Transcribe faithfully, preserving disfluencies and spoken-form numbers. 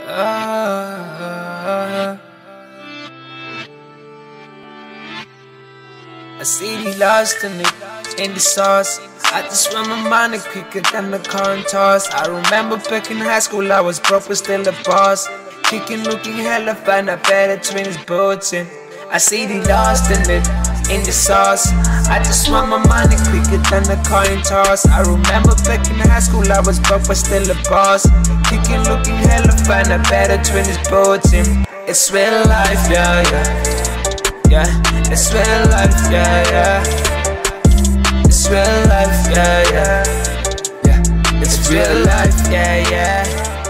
Uh, I see he lost in it, in the sauce. I just run my mind quicker than the current toss. I remember back in high school I was broke but still a boss. Kicking, looking hella fine, I better twin his boots in. I see he lost in it, in the sauce. I just run my mind quicker than the coin toss. I remember back in high school I was broke but still a boss. Kicking, looking hella fine, I better twin his boots in. It's real life, yeah, yeah. Yeah, it's real life, yeah, yeah. It's real life, yeah, yeah. Yeah, it's real life, yeah, yeah.